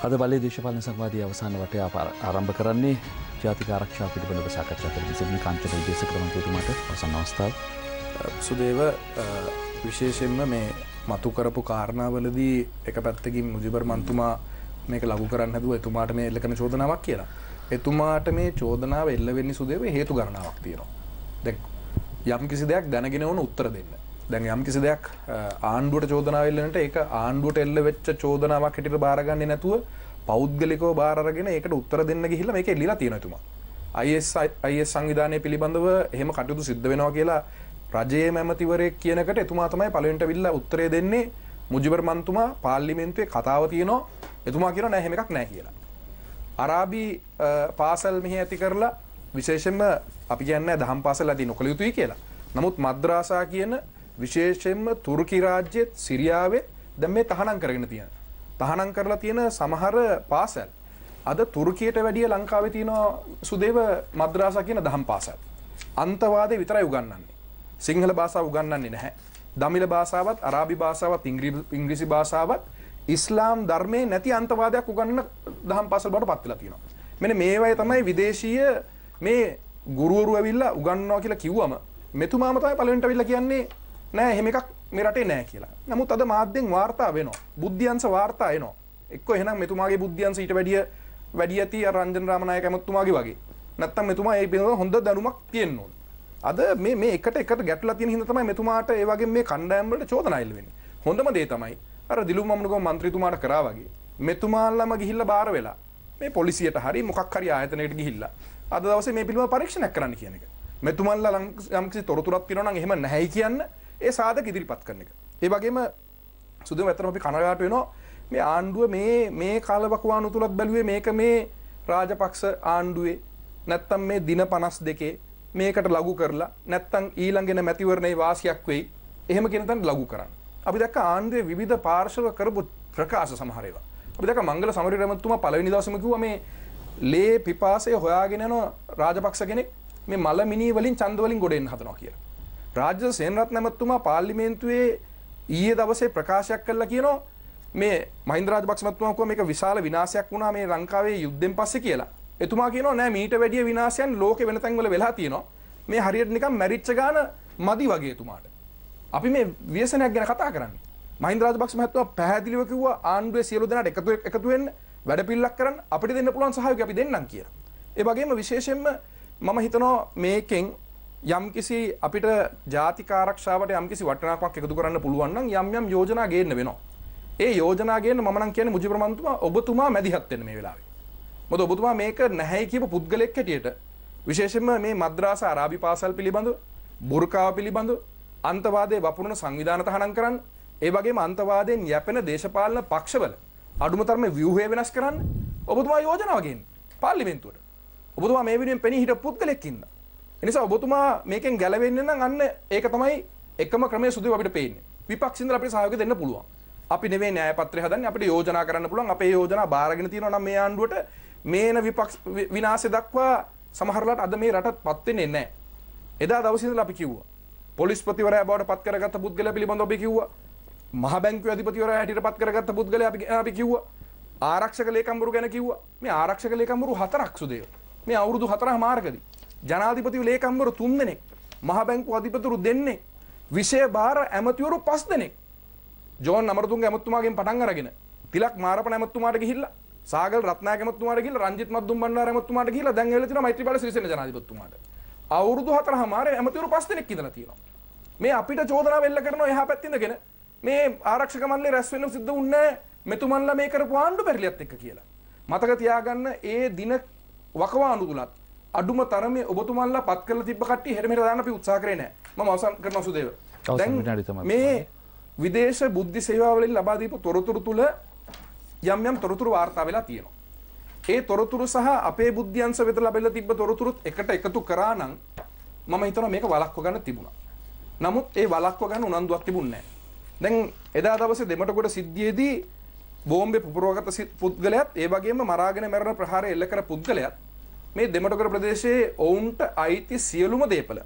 අද බලයේ දේශපාලන සංවාදයේ අවසාන වටේ ආරම්භ කරන්නේ ජාතික ආරක්ෂාව පිළිබඳව සාකච්ඡා කරන විසඳුම් කාංචන විදේශක්‍රමතුමාට අවසන් අවස්ථාව. සුදේව විශේෂයෙන්ම මේ මතු කරපු කාරණාවලදී එක පැත්තකින් මුජිබර් මන්තුමා මේක ලඝු කරන්න හැදුවා එතුමාට මේ එල්ල කරන චෝදනාවක් කියලා. එතුමාට මේ චෝදනාව එල්ල වෙන්නේ සුදේව හේතු ගණනාවක් තියෙනවා. දැන් යම් කිසි දෙයක් දැනගෙන වුණ උත්තර දෙන්න. දැන් යම් කිසි දෙයක් ආණ්ඩුවට චෝදනාව එල්ලනට ඒක ආණ්ඩුවට එල්ල වෙච්ච චෝදනාවක් හැටියට බාරගන්නේ නැතුව පෞද්ගලිකව බාර අරගෙන ඒකට උත්තර දෙන්න ගිහිල්ලා මේක එල්ලලා තියෙනවා එතුමා. IS සංවිධානය පිළිබඳව එහෙම කටයුතු සිද්ධ වෙනවා කියලා රජයේ මැමතිවරයෙක් කියන එකට එතුමා තමයි පළවෙනිට අවිල්ලා උත්තරය දෙන්නේ. මුජිබර් මන්තුමා පාර්ලිමේන්තුවේ කතාව තියෙනවා. එතුමා කියනවා නෑ එහෙම එකක් නෑ කියලා. අරාබි පාසල් මෙහි ඇති කරලා විශේෂයෙන්ම අපි කියන්නේ දහම් පාසල් ඇති නොකළ යුතුයි කියලා. නමුත් මද්රාසා කියන විශේෂයෙන්ම තුර්කි රාජ්‍යයේ සිරියාවේ දැන් මේ තහනම් කරගෙන තියෙනවා. තහනම් කරලා තියෙන සමහර පාසල් අද තුර්කියට වැඩිය ලංකාවේ තියෙනවා සුදේව මද්රාසා කියන දහම් පාසල්. අන්තවාදේ විතරයි උගන්වන්නේ. සිංහල භාෂාව උගන්වන්නේ නැහැ. දමිළ භාෂාවත් අරාබි භාෂාවත් ඉංග්‍රීසි භාෂාවත් ඉස්ලාම් ධර්මයේ නැති අන්තවාදයක් උගන්වන දහම් පාසල් බවට පත් වෙලා තියෙනවා. මෙන්න මේවයි තමයි විදේශීය මේ ගුරුවරු ඇවිල්ලා උගන්වනවා කියලා කිව්වම මෙතුමාම තමයි පළවෙනිට ඇවිල්ලා කියන්නේ නෑ එහෙම එකක් මේ රටේ නෑ කියලා. නමුත් අද මාධ්‍යෙන් වාර්තා වෙනවා. බුද්ධ්‍යංශ වාර්තා එනවා. එක්ක එහෙනම් මෙතුමාගේ බුද්ධ්‍යංශ ඊට වැඩි ඇති රංජන රාමනායක ඇමතුමාගේ වගේ. නැත්තම් මෙතුමා ඒ පිළිබඳව හොඳ දැනුමක් තියෙන්න ඕන. අද මේ එකට ගැටලා තියෙන හින්දා තමයි මෙතුමාට ඒ වගේ මේ කණ්ඩායම් වලට චෝදනා එල්ල වෙන්නේ. හොඳම දේ තමයි අර දිලුම් මම්නුගම മന്ത്രിතුමාට කරා වගේ මෙතුමාලම ගිහිල්ලා බාර වෙලා මේ පොලිසියට හරි මොකක් හරි ආයතනයකට ගිහිල්ලා අද දවසේ මේ පිළිබඳව පරීක්ෂණයක් කරන්න කියන එක. මෙතුමාලා යම්කිසි තොරතුරක් තියෙනවා නම් එහෙම නැහැයි කියන්න ඒ සාධක ඉදිරිපත් කරන එක. ඒ වගේම සුදුම ඇත්තටම අපි කනගාටු වෙනවා මේ ආණ්ඩුව මේ කාලවකවානු තුලත් බැලුවේ මේක මේ රාජපක්ෂ ආණ්ඩුවේ නැත්තම් මේ දින 52 මේකට ලඝු කරලා නැත්තම් ඊළඟෙන මැතිවරණයේ වාසියක් වෙයි එහෙම කියන තැන ලඝු කරන්න. අපි දැක්ක ආණ්ඩුවේ විවිධ පාර්ශව කරපු ප්‍රකාශ සමහර ඒවා. අපි දැක්ක මංගල සමරි රැමතුමා පළවෙනි දවසේම කිව්වා මේ ලේ පිපාසය හොයාගෙන යන රාජපක්ෂ කෙනෙක් මේ මල මිනී වලින් ඡන්ද වලින් ගොඩ එන්න හදනවා කියලා. රාජ්‍ය සේනරත්න මැතිතුමා පාර්ලිමේන්තුවේ ඊයේ දවසේ ප්‍රකාශයක් කළා කියනවා මේ මහින්ද රාජපක්ෂ මැතිතුමා කිව්වා මේක විශාල විනාශයක් වුණා මේ ලංකාවේ යුද්ධෙන් පස්සේ කියලා. එතුමා කියනවා නෑ මීට වැඩිය විනාශයන් ලෝකේ වෙන තැන්වල වෙලා තියෙනවා. මේ හරියට නිකන් මැරිච්ච ගාන මදි වගේ එතුමාට. අපි මේ ව්‍යසනයක් ගැන කතා කරන්නේ. මහින්ද රාජපක්ෂ මහත්මයා පැහැදිලිව කිව්වා ආණ්ඩුවේ සියලු දෙනාට එකතු වෙන්න වැඩපිළිවෙලක් කරන්න අපිට දෙන්න පුළුවන් සහයෝගය අපි දෙන්නම් කියලා. ඒ වගේම විශේෂයෙන්ම මම හිතනවා මේකෙන් යම්කිසි අපිට ජාතික ආරක්ෂාවට යම්කිසි වටිනාකමක් එකතු කරන්න පුළුවන් නම් යම් යෝජනා ගේන්න වෙනවා. ඒ යෝජනා ගේන්න මම නම් කියන්නේ මුජිබර් මන්තුමා ඔබතුමා මැදිහත් වෙන්න මේ වෙලාවේ. මොකද ඔබතුමා මේක නැහැයි කියපු පුද්ගලෙක් හැටියට විශේෂයෙන්ම මේ මද්රාසා අරාබි පාසල් පිළිබඳව බුර්කාව පිළිබඳව අන්තවාදයේ වපුරන සංවිධාන තහනම් කරන්න ඒ වගේම අන්තවාදයෙන් යැපෙන දේශපාලන පක්ෂවල අඩුම තරමේ ව්‍යුහය වෙනස් කරන්න ඔබතුමා යෝජනාව ගේන්න පාර්ලිමේන්තුවට. ඔබතුමා මේ වෙනුවෙන් පෙනී හිටපු පුද්ගලෙක් ඉන්නවා. ඒ නිසා ඔබතුමා මේකෙන් ගැලවෙන්න නම් අන්න ඒක තමයි එකම ක්‍රමයේ සුදුව අපිට පේන්නේ. විපක්ෂින්දලා අපිට සහයෝගය දෙන්න පුළුවන්. අපි නෙවෙයි න්‍යාය පත්‍රය හදන්නේ අපිට යෝජනා කරන්න පුළුවන්. අපේ යෝජනා බාරගෙන තියෙනවා නම් මේ ආණ්ඩුවට මේන විපක්ෂ විනාශය දක්වා සමහරලාට අද මේ රටපත් වෙන්නේ නැහැ. එදා දවසේ ඉඳලා අපි කිව්වා. පොලිස්පතිවරයා බවට පත් කරගත්ත පුද්ගලයා පිළිබඳව අපි කිව්වා. මහ බැංකුවේ අධිපතිවරයා හැටියට පත් කරගත්ත පුද්ගලයා අපි කිව්වා. ආරක්ෂක ලේකම්වරු ගැන කිව්වා. මේ ආරක්ෂක ලේකම්වරු 4ක් සුදේව. මේ අවුරුදු 4 මාර්ගදී ජනාධිපති ලේකම්වරු 3 දෙනෙක්, මහ බැංකුව අධිපතිවරු 2 දෙනෙක්, විෂය භාර ඇමතිවරු 5 දෙනෙක්. ජෝන් අමරතුංග ඇමතුමාගෙන් පටන් අරගෙන තිලක් මාරපන ඇමතුමාට ගිහිල්ලා සාගල් රත්නායක ඇමතුමාට ගිහිල්ලා රංජිත් මද්දුම් බණ්ඩාර ඇමතුමාට ගිහිල්ලා දැන් එවෙලා තියෙනවා මෛත්‍රීපාල සිරිසේන ජනාධිපතිතුමාට. අවුරුදු 4 මාරේ ඇමතිවරු 5 දෙනෙක් ඉඳලා තියෙනවා. මේ අපිට චෝදනාව එල්ල කරනවා එහා පැත්තේ ඉඳගෙන මේ ආරක්ෂක මණ්ඩලේ රැස් වෙන්න සිද්ධ වුණේ මෙතුමන්ලා මේ කරපු ආණ්ඩු පෙරලියත් එක්ක කියලා. මතක තියාගන්න ඒ දින වකවානු තුලත් අඩුම තරමේ ඔබතුමන්ලා පත් කරලා තිබ්බ කට්ටිය හෙට මෙහෙට දාන්න අපි උත්සාහ කරේ නැහැ. මම අවසන් කරනවා සුදේව. දැන් මේ විදේශ බුද්ධි සේවාවලින් ලබා දීපු තොරතුරු තුල යම් තොරතුරු වාර්තා වෙලා තියෙනවා. ඒ තොරතුරු සහ අපේ බුද්ධ්‍යංශ වෙත ලැබෙලා තිබ්බ තොරතුරුත් එකට එකතු කරා නම් මම හිතනවා මේක වළක්ව ගන්න තිබුණා. නමුත් ඒ වළක්ව ගන්න උනන්දුවක් තිබුණේ නැහැ. දැන් එදා දවසේ දෙමටගොඩ සිද්ධියේදී බෝම්බේ පුපුරවගත්ත පුද්ගලයාත් ඒ වගේම මරාගෙන මරණ ප්‍රහාරය එල්ල කර පුද්ගලයාත් මේ දෙමටගොඩ ප්‍රදේශයේ ඔවුන්ට අයිති සියලුම දේපල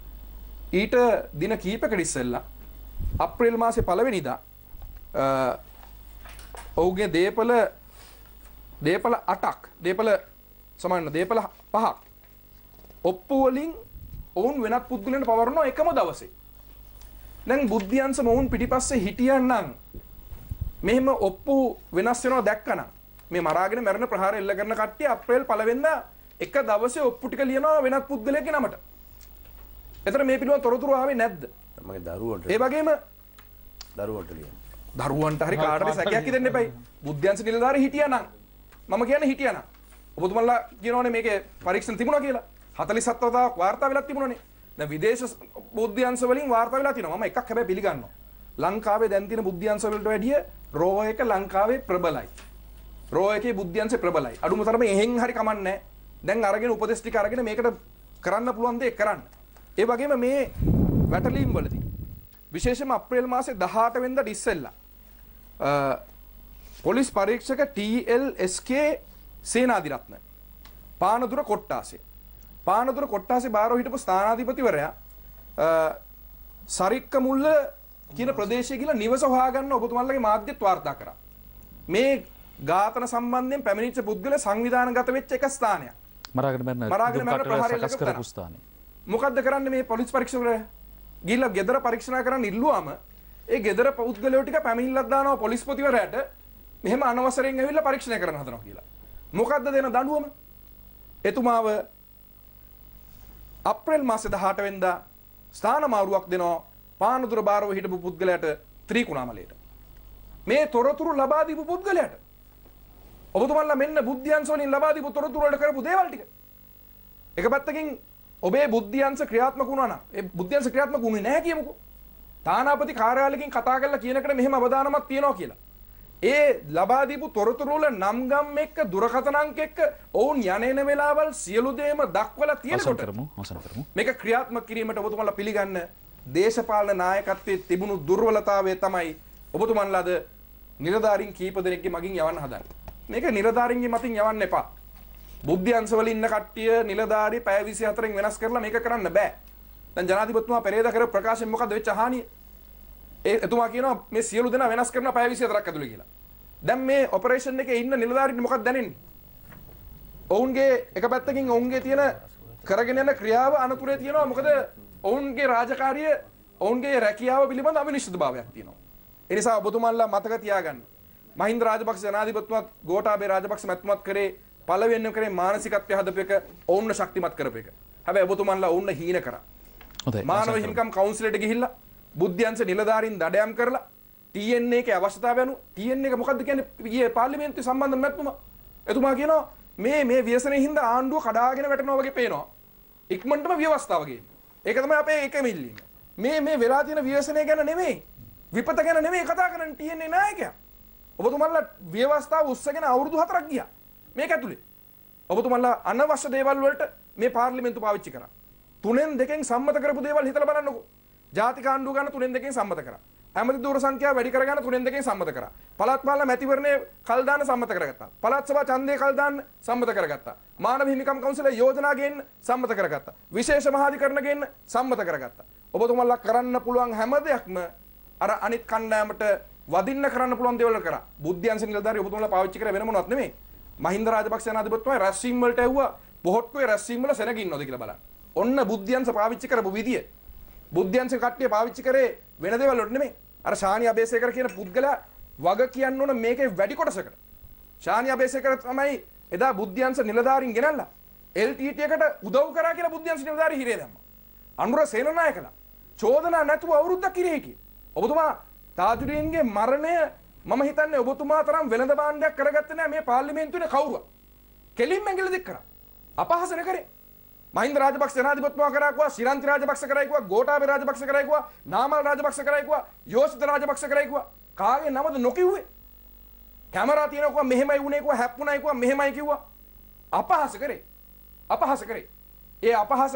ඊට දින කිහිපයකට ඉස්සෙල්ලා අප්‍රේල් මාසේ 1 වෙනිදා ඔහුගේ දේපල දේපල 8ක් දේපල සමාන දේපල 5ක් ඔප්පු වලින් ඔවුන් වෙනත් පුද්ගලයන්ට පවරනවා එකම දවසේ. දැන් බුද්ධියංශ මොවුන් පිටිපස්සේ හිටියන්නම් මෙහෙම ඔප්පු වෙනස් වෙනවා දැක්කනම් මේ මරාගෙන මරණ ප්‍රහාර එල්ල කරන කට්ටිය අප්‍රේල් 1 වෙනිදා එක දවසේ ඔප්පු ටික ලියනවා වෙනත් පුද්ගලයෙක්ගේ නමට. එතන මේ පිළිබඳ තොරතුරු ආවේ නැද්ද? මගේ දරුවන්ට ඒ වගේම දරුවන්ට ලියන්න. දරුවන්ට හරි කාටද සැකයක් හිතෙන්න එපයි. බුද්ධ්‍යංශ නිලධාරී හිටියානම් මම කියන්නේ හිටියානම් ඔබතුමන්ලා කියනෝනේ මේකේ පරීක්ෂණ තිබුණා කියලා. 47 වතාවක් වාර්තා වෙලා තිබුණානේ. දැන් විදේශ බුද්ධ්‍යංශ වලින් වාර්තා වෙලා තියෙනවා. මම එකක් හැබැයි පිළිගන්නවා. ලංකාවේ දැන් තියෙන බුද්ධ්‍යංශ වලට වැඩිය රෝ එක ලංකාවේ ප්‍රබලයි. රෝ එකේ බුද්ධ්‍යංශ ප්‍රබලයි. අඩුම තරමේ එහෙන් හරි කමන්නේ නැහැ. දැන් අරගෙන උපදේශ ටික අරගෙන මේකට කරන්න පුළුවන් දේ කරන්න. ඒ වගේම මේ වැටලීම් වලදී විශේෂයෙන්ම අප්‍රේල් මාසේ 18 වෙනිදාට ඉස්සෙල්ලා පොලිස් පරීක්ෂක TLSK සේනාධිරත්න පානදුර කොට්ටාසේ බාරව හිටපු ස්ථානාධිපතිවරයා සරික්ක මුල්ල කියන ප්‍රදේශයේ ගිහලා නිවස හොයාගන්න ඔබතුමන්ලගේ මාධ්‍යත් වාර්තා කරා. මේ ඝාතන සම්බන්ධයෙන් පැමිණිච්ච පුද්ගල සංවිධානගත වෙච්ච එක ස්ථානයක්. මරාගෙන මරණ ප්‍රහාරය සකස් කරපු ස්ථානය. මොකද්ද කරන්නේ මේ පොලිස් පරීක්ෂකවරයා? ගිහලා ගෙදර පරීක්ෂණ කරන්න ඉල්ලුවාම ඒ ගෙදර පුද්ගලයෝ ටික පැමිණිල්ලක් දානවා පොලිස්පතිවරයාට මෙහෙම අනවසරයෙන් ඇවිල්ලා පරීක්ෂණය කරන්න හදනවා කියලා. මොකද්ද දෙන දඬුවම? එතුමාව අප්‍රේල් මාසේ 18 වෙනිදා ස්ථාන මාරුවක් දෙනවා පානදුර බාරව හිටපු පුද්ගලයාට ත්‍රිකුණාමලයට. මේ තොරතුරු ලබා දීපු පුද්ගලයාට ඔබතුමන්ලා මෙන්න බුද්ධ්‍යංශ වලින් ලබා දීපු තොරතුරු වලට කරපු දේවල් ටික. එක පැත්තකින් ඔබේ බුද්ධ්‍යංශ ක්‍රියාත්මක වුණා නම් ඒ බුද්ධ්‍යංශ ක්‍රියාත්මක වුණේ නැහැ කියමුකෝ. තානාපති කාර්යාලයකින් කතා කරලා කියනකට මෙහෙම අවදානමක් තියනවා කියලා. ඒ ලබා දීපු තොරතුරු වල නම් ගම් එක්ක දුරකථන අංක එක්ක ඔවුන් යන වෙලාවල් සියලු දේම දක්වලා තියෙනකොට මේක ක්‍රියාත්මක කිරීමට ඔබතුමන්ලා පිළිගන්න දේශපාලන නායකත්වයේ තිබුණු දුර්වලතාවය තමයි ඔබතුමන්ලාද නිලධාරීන් කීප දෙනෙක්ගේ මගින් යවන්න හදන්නේ. මේක නිලධාරීන්ගේ මතින් යවන්න එපා. බුද්ධ්‍යංශ වල ඉන්න කට්ටිය නිලධාරී පැය 24න් වෙනස් කරලා මේක කරන්න බෑ. දැන් ජනාධිපතිතුමා පෙරේදා කරපු ප්‍රකාශයෙන් මොකද්ද වෙච්ච හානිය? එතුමා කියනවා මේ සියලු දෙනා වෙනස් කරන පැය 24ක් ඇතුළේ කියලා. දැන් මේ ඔපරේෂන් එකේ ඉන්න නිලධාරීන්ට මොකක්ද දැනෙන්නේ? ඔවුන්ගේ එක පැත්තකින් ඔවුන්ගේ තියෙන කරගෙන යන ක්‍රියාව අනතුරේ තියෙනවා. මොකද ඔවුන්ගේ රාජකාරිය ඔවුන්ගේ රැකියාව පිළිබඳ අවිනිශ්චිතභාවයක් තියෙනවා. ඒ නිසා ඔබතුමන්ලා මතක තියාගන්න. මහින්ද රාජපක්ෂ ජනාධිපතිතුමාත් ගෝඨාභය රාජපක්ෂ මැතිතුමාත් කරේ පළවෙනිම කරේ මානසිකත්වය හදපු එක ඔවුන්ව ශක්තිමත් කරපු එක. හැබැයි ඔබතුමන්ලා ඔවුන්ව හීන කරා. හොඳයි. මානව හිමිකම් කවුන්සිලයට ගිහිල්ලා බුද්ධ්‍යංශ නිලධාරීන් දඩයම් කරලා TN එකේ අවශ්‍යතාවය අනුව TN එක මොකද්ද කියන්නේ ඊයේ පාර්ලිමේන්තුවේ සම්බන්ධ මැතිතුමා. එතුමා කියනවා මේ ව්‍යසනයේ හින්දා ආණ්ඩුව කඩාගෙන වැටෙනවා වගේ පේනවා. ඉක්මනටම ව්‍යවස්ථාව ගේන්න. ඒක තමයි අපේ එකම ඉල්ලීම. මේ වෙලා තියෙන ව්‍යසනය ගැන නෙමෙයි. විපත ගැන නෙමෙයි කතා කරන්නේ TN නායකයා. ඔබතුමන්ලා ව්‍යවස්ථාව උස්සගෙන අවුරුදු 4ක් ගියා. මේක ඇතුලේ. ඔබතුමන්ලා අනවශ්‍ය දේවල් වලට මේ පාර්ලිමේන්තු පාවිච්චි කරා. 3න් 2න් සම්මත කරපු දේවල් හිතලා බලන්නකෝ. ජාතික ආණ්ඩුව ගන්න 3න් 2න් සම්මත කරා. ඇමති දූර සංඛ්‍යාව වැඩි කරගන්න 3න් 2න් සම්මත කරා. පළාත් පාලන මැතිවරණයේ කල් දාන සම්මත කරගත්තා. පළාත් සභා ඡන්දයේ කල් දාන්න සම්මත කරගත්තා. මානව හිමිකම් කවුන්සිලේ යෝජනා ගේන්න සම්මත කරගත්තා. විශේෂ මහාධිකරණ ගේන්න සම්මත කරගත්තා. ඔබතුමන්ලා කරන්න පුළුවන් හැම දෙයක්ම අර අනිත් කණ්ඩායමට වදින්න කරන්න පුළුවන් දේවල් කරා. බුද්ධ්‍යංශ නිලධාරී ඔබතුමන්ලා පාවිච්චි කරේ වෙන මොනවත් නෙමෙයි. මහින්ද රාජපක්ෂ ජනාධිපතිතුමා රැස්වීම් වලට ඇව්වා බොහොට්ටුවේ රැස්වීම් වල සෙනග ඉන්නවද කියලා බලන්න. ඔන්න බුද්ධ්‍යංශ පාවිච්චි කරපු විදිය. බුද්ධ්‍යංශ කට්ටිය පාවිච්චි කරේ වෙන දේවල් වලට නෙමෙයි. අර ශානි අබේසේකර කියන පුද්ගලයා වග කියන්න ඕන මේකේ වැඩි කොටසකට. ශානි අබේසේකර තමයි එදා බුද්ධ්‍යංශ නිලධාරීන් ගෙනල්ලා LTT එකට උදව් කරා කියලා බුද්ධ්‍යංශ නිලධාරී හිරේ දැම්මා. අනුර සේනනායකලා චෝදනා නැතුව අවුරුද්දක් හිරේ හිටියේ. ඔබතුමා තාජුදීන්ගේ මරණය මම හිතන්නේ ඔබතුමා තරම් වෙළඳ භාණ්ඩයක් කරගත්තේ නැහැ මේ පාර්ලිමේන්තුවේ කවුරුවත්. කෙලින්ම ඇඟිල්ල දික් කරා. අපහාස කරේ. මහින්ද රාජපක්ෂ ජනාධිපතිතුමා කරා කිව්වා, ශිරන්ති රාජපක්ෂ කරා කිව්වා, ගෝඨාභය රාජපක්ෂ කරා කිව්වා, නාමල් රාජපක්ෂ කරා කිව්වා, යෝෂිත රාජපක්ෂ කරා කිව්වා. කාගේ නමද නොකිව්වේ? කැමරා තියෙනවා කිව්වා, මෙහෙමයි වුණේ කිව්වා, හැප්පුණයි කිව්වා, මෙහෙමයි කිව්වා. අපහාස කරේ. අපහාස කරේ. ඒ අපහාස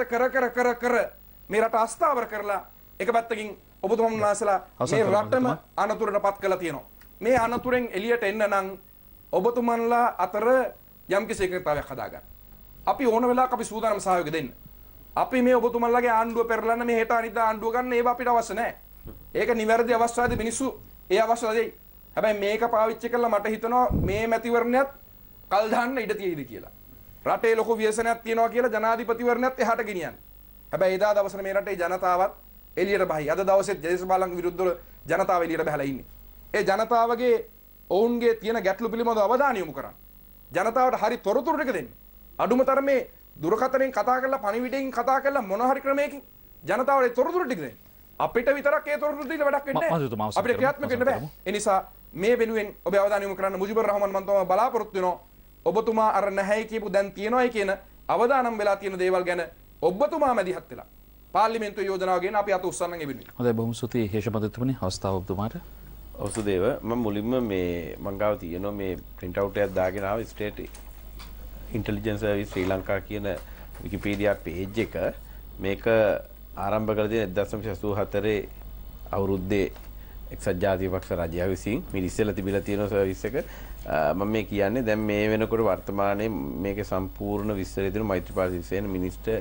කර මේ රට අස්ථාවර කරලා එක පැත්තකින් ඔබතුමන්ලාසලා මේ රටම අනතුරටපත් කළා තියෙනවා. මේ අනතුරෙන් එළියට එන්න නම් ඔබතුමන්ලා අතර යම්කිසි එකතාවයක් හදාගන්න. අපි ඕන වෙලාවක අපි සූදානම් සහයෝගය දෙන්න. අපි මේ ඔබතුමන්ලාගේ ආණ්ඩුව පෙරලන්න මේ හෙට අනිද්දා ආණ්ඩුව ගන්න ඒව අපිට අවශ්‍ය නැහැ. ඒක නිවැරදි අවස්ථාවේදී මිනිස්සු ඒ අවශ්‍යයි. හැබැයි මේක පාවිච්චි කළා මට හිතෙනවා මේ මැතිවරණයත් කල් දාන්න ඉඩ තියෙයිද කියලා. රටේ ලොකු ව්‍යසනයක් තියෙනවා කියලා ජනාධිපතිවරණයත් එහාට ගෙනියන්නේ. හැබැයි එදා දවසේ මේ රටේ ජනතාවත් එළියට බහයි. අද දවසේ දේශපාලන විරුද්ධව ජනතාව එළියට බහලා ඉන්නේ. ඒ ජනතාවගේ ඔවුන්ගේ තියෙන ගැටලු පිළිබඳව අවධානය යොමු කරන්න. ජනතාවට හරි තොරතුරු ටික දෙන්න. අඩුම තරමේ දුරකථනයෙන් කතා කරලා පණිවිඩයෙන් කතා කරලා මොන හරි ක්‍රමයකින් ජනතාවට තොරතුරු ටික දෙන්න. අපිට විතරක් ඒ තොරතුරු දීලා වැඩක් වෙන්නේ නැහැ. අපිට ක්‍රියාත්මක වෙන්න බෑ. ඒ නිසා මේ වෙනුවෙන් ඔබ අවධානය යොමු කරන්න මුජිබුර් රහමාන් මන්තුමා බලාපොරොත්තු වෙනවා. ඔබතුමා අර නැහැයි කියපු දැන් තියනවායි කියන අවදානම් වෙලා තියෙන දේවල් ගැන ඔබතුමා මැදිහත් වෙලා පාර්ලිමේන්තුවේ යෝජනාව ගෙන අපි අත උස්සන්න ගෙවින්නේ. හොඳයි බොහොම ස්තුතියි හේෂමතුතුමනි අවස්ථාව ඔබතුමාට. ඔසුදේව මම මුලින්ම මේ මං ගාව තියෙනවා මේ print out එකක් දාගෙන ආව state intelligence service Sri Lanka කියන විකිපීඩියා page එක මේක ආරම්භ කළ තියෙන 1984 අවුරුද්දේ එක්සත් ජාතික පක්ෂ රජය විසින් මේ ඉස්සෙල්ලා තිබිලා තියෙන සර්විස් එක මම මේ කියන්නේ දැන් මේ වෙනකොට වර්තමානයේ මේකේ සම්පූර්ණ විස්තරය දෙන Maithripala Sirisena minister